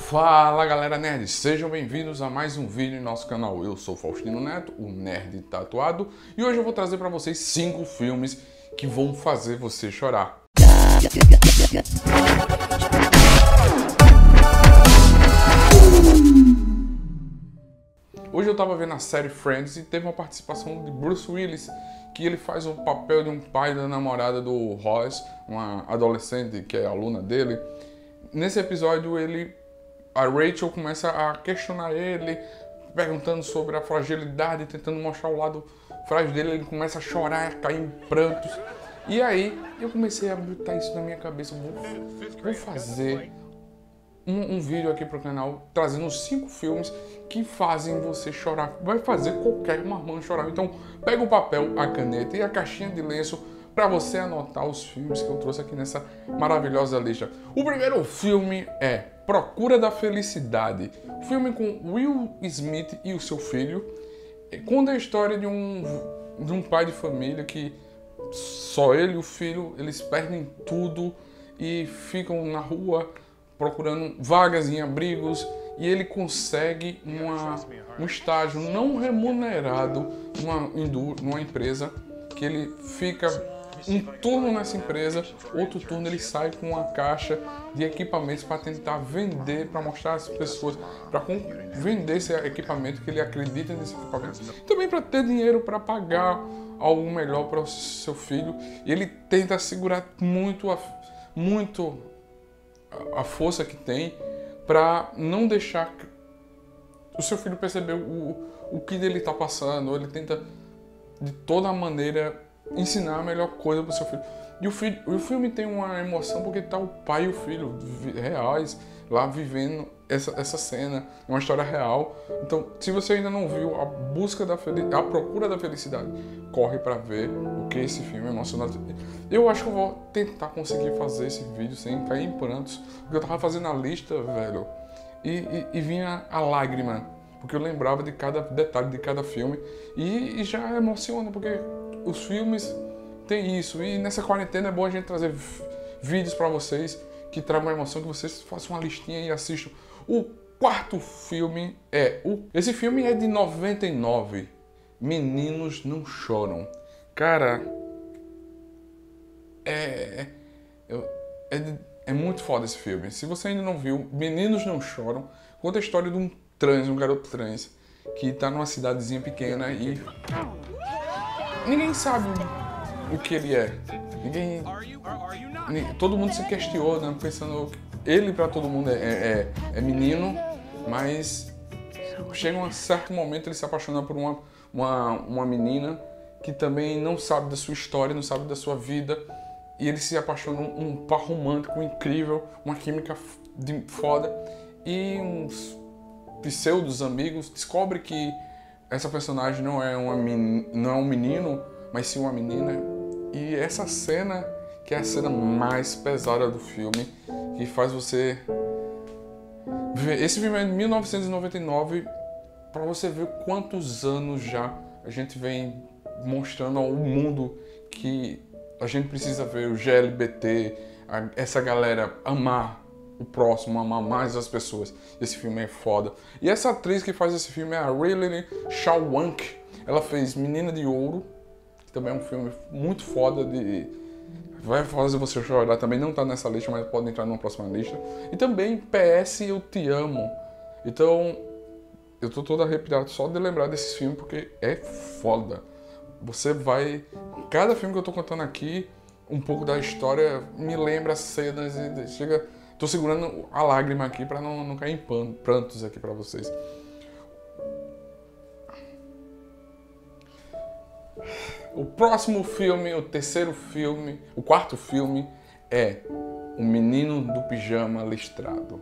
Fala galera nerd, sejam bem-vindos a mais um vídeo em nosso canal. Eu sou Faustino Neto, o Nerd Tatuado, e hoje eu vou trazer para vocês 5 filmes que vão fazer você chorar. Hoje eu tava vendo a série Friends e teve uma participação de Bruce Willis, que ele faz o papel de um pai da namorada do Ross, uma adolescente que é aluna dele. Nesse episódio a Rachel começa a questionar ele, perguntando sobre a fragilidade, tentando mostrar o lado frágil dele. Ele começa a chorar, a cair em prantos. E aí eu comecei a botar isso na minha cabeça. Vou fazer um vídeo aqui pro canal trazendo 5 filmes que fazem você chorar. Vai fazer qualquer marmão chorar. Então pega o papel, a caneta e a caixinha de lenço para você anotar os filmes que eu trouxe aqui nessa maravilhosa lista. O primeiro filme é Procura da Felicidade. Filme com Will Smith e o seu filho. Conta a história de um pai de família que só ele e o filho, eles perdem tudo e ficam na rua procurando vagas em abrigos, e ele consegue um estágio não remunerado numa empresa, que ele fica um turno nessa empresa, outro turno ele sai com uma caixa de equipamentos para tentar vender, para mostrar às pessoas, para vender esse equipamento, que ele acredita nesse equipamento, também para ter dinheiro para pagar algo melhor para o seu filho. E ele tenta segurar muito a força que tem para não deixar o seu filho perceber o que ele está passando. Ele tenta de toda maneira ensinar a melhor coisa para o seu filho. E o filme tem uma emoção porque tá o pai e o filho reais lá vivendo essa cena, é uma história real. Então, se você ainda não viu A Procura da Felicidade, corre para ver o que esse filme é emocionante. Eu acho que eu vou tentar conseguir fazer esse vídeo sem cair em prantos, porque eu tava fazendo a lista, velho, e vinha a lágrima, porque eu lembrava de cada detalhe de cada filme, e já emociona, porque os filmes têm isso. E nessa quarentena é bom a gente trazer vídeos para vocês que tragam uma emoção, que vocês façam uma listinha e assistam. O quarto filme esse filme é de 99, Meninos Não Choram. Cara, é muito foda esse filme. Se você ainda não viu, Meninos Não Choram conta a história de um garoto trans que tá numa cidadezinha pequena e ninguém sabe o que ele é. Todo mundo se questiona, pensando, ele para todo mundo é menino, mas chega um certo momento ele se apaixona por uma menina que também não sabe da sua história, não sabe da sua vida, e ele se apaixona um par romântico incrível, uma química foda, e uns pseudos amigos descobre que essa personagem não é um menino, mas sim uma menina. E essa cena, que é a cena mais pesada do filme, que faz você ver. Esse filme é de 1999, para você ver quantos anos já a gente vem mostrando ao mundo que a gente precisa ver o GLBT, essa galera amar o próximo, amar mais as pessoas. Esse filme é foda. E essa atriz que faz esse filme é a Riley Shawonk. Ela fez Menina de Ouro, que também é um filme muito foda, vai fazer você chorar. Também não tá nessa lista, mas pode entrar numa próxima lista. E também PS Eu Te Amo. Então eu tô todo arrepiado só de lembrar desse filme, porque é foda. Você vai... Cada filme que eu tô contando aqui, um pouco da história me lembra as cenas e chega... Tô segurando a lágrima aqui para não cair em prantos aqui para vocês. O próximo filme, o quarto filme é O Menino do Pijama Listrado.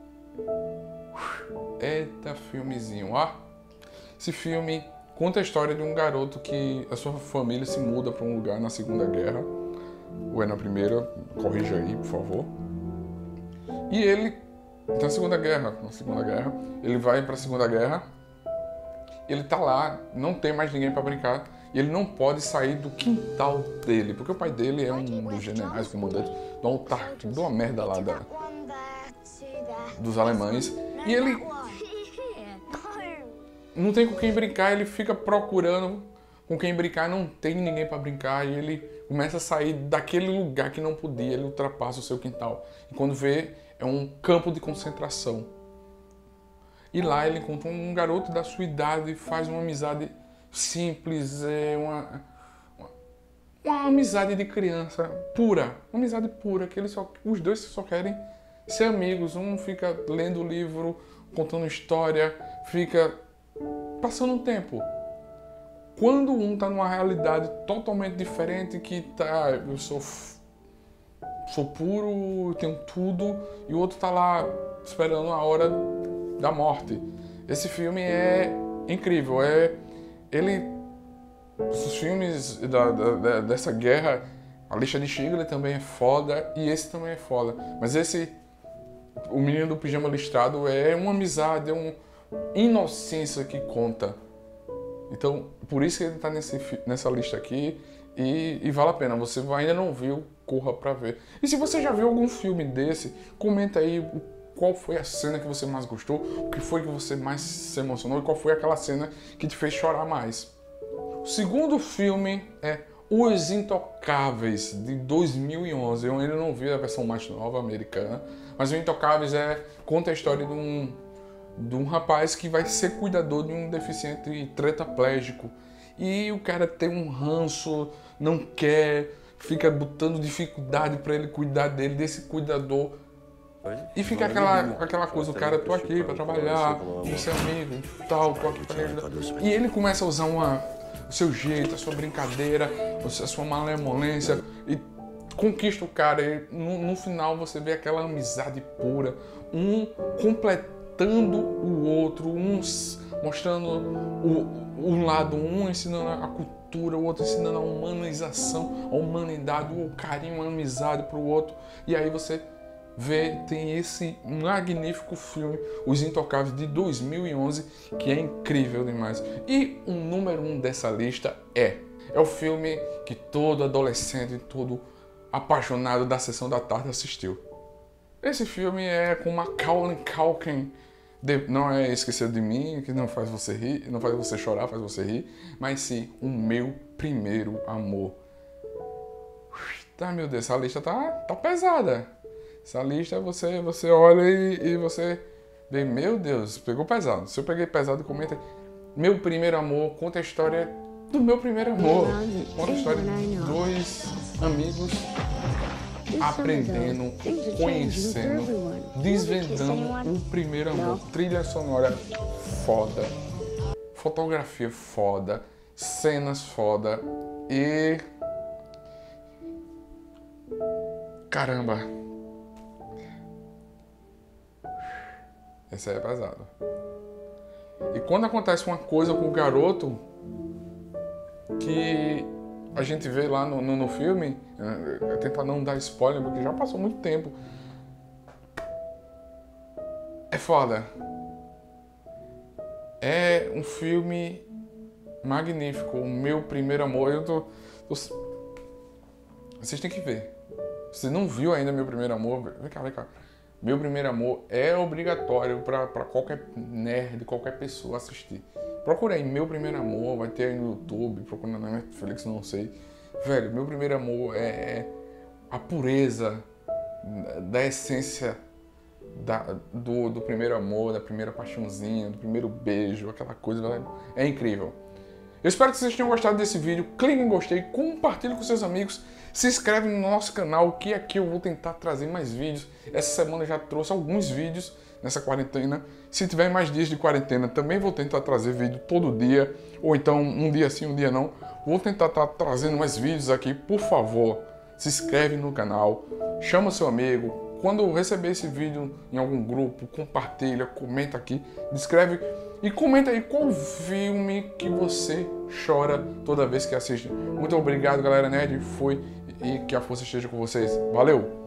Eita filmezinho, ó. Esse filme conta a história de um garoto que a sua família se muda para um lugar na Segunda Guerra. Ou é na Primeira, corrija aí, por favor. E ele, na Segunda Guerra, ele vai para a Segunda Guerra, ele tá lá, não tem mais ninguém para brincar, e ele não pode sair do quintal dele, porque o pai dele é um dos generais comandantes do Antártico, de uma merda lá dos alemães. E ele não tem com quem brincar, ele fica procurando com quem brincar, não tem ninguém para brincar, e ele começa a sair daquele lugar que não podia, ele ultrapassa o seu quintal. E quando vê, é um campo de concentração. E lá ele encontra um garoto da sua idade, faz uma amizade simples, uma amizade de criança pura, uma amizade pura, que os dois só querem ser amigos. Um fica lendo o livro, contando história, fica passando um tempo. Quando um tá numa realidade totalmente diferente, que tá, eu sou puro, eu tenho tudo, e o outro tá lá esperando a hora da morte. Esse filme é incrível, os filmes dessa guerra, A Lista de Schindler também é foda, e esse também é foda. Mas O Menino do Pijama Listrado é uma amizade, é uma inocência que conta. Então, por isso que ele tá nessa lista aqui, e vale a pena. Você ainda não viu, corra pra ver. E se você já viu algum filme desse, comenta aí qual foi a cena que você mais gostou, o que foi que você mais se emocionou, e qual foi aquela cena que te fez chorar mais. O segundo filme é Os Intocáveis, de 2011. Eu ainda não vi a versão mais nova, americana, mas Os Intocáveis conta a história de um rapaz que vai ser cuidador de um deficiente tetraplégico. E o cara tem um ranço, não quer, fica botando dificuldade para ele cuidar dele, desse cuidador. E fica aquela coisa, o cara, tô aqui para trabalhar, vou ser amigo, tal, tô aqui para ajudar. E ele começa a usar o seu jeito, a sua brincadeira, a sua malemolência, e conquista o cara. E no final você vê aquela amizade pura, um completando o outro, uns mostrando um lado, um ensinando a cultura, o outro ensinando a humanização, a humanidade, o carinho, a amizade para o outro. E aí você tem esse magnífico filme, Os Intocáveis, de 2011, que é incrível demais. E o número 1 dessa lista é o filme que todo adolescente, todo apaixonado da Sessão da Tarde assistiu. Esse filme é com Macaulay Culkin. Não é Esquecer de Mim, que não faz você rir, não faz você chorar, faz você rir, mas sim O Meu Primeiro Amor. Tá, meu Deus, essa lista tá pesada. Essa lista você olha e você vê, meu Deus, pegou pesado. Se eu peguei pesado, comenta aí. Meu Primeiro Amor conta a história do meu primeiro amor. Conta a história de dois amigos aprendendo, conhecendo, desvendando o primeiro amor. Trilha sonora foda, fotografia foda, cenas foda e... caramba! Esse aí é pesado. E quando acontece uma coisa com o garoto que a gente vê lá no filme, eu tento não dar spoiler porque já passou muito tempo. É foda. É um filme magnífico. O Meu Primeiro Amor. Vocês têm que ver. Se não viu ainda Meu Primeiro Amor, vem cá. Meu Primeiro Amor é obrigatório para qualquer nerd, qualquer pessoa assistir. Procura aí Meu Primeiro Amor, vai ter aí no YouTube, procura na Netflix, não sei. Velho, Meu Primeiro Amor é a pureza da essência do primeiro amor, da primeira paixãozinha, do primeiro beijo, aquela coisa, velho. É incrível. Eu espero que vocês tenham gostado desse vídeo. Clique em gostei, compartilhe com seus amigos, se inscreve no nosso canal, que aqui eu vou tentar trazer mais vídeos. Essa semana eu já trouxe alguns vídeos nessa quarentena. Se tiver mais dias de quarentena, também vou tentar trazer vídeo todo dia, ou então um dia sim, um dia não. Vou tentar estar trazendo mais vídeos aqui. Por favor, se inscreve no canal, chama seu amigo. Quando receber esse vídeo em algum grupo, compartilha, comenta aqui, descreve e comenta aí qual filme que você chora toda vez que assiste. Muito obrigado, galera nerd. Foi, e que a força esteja com vocês. Valeu!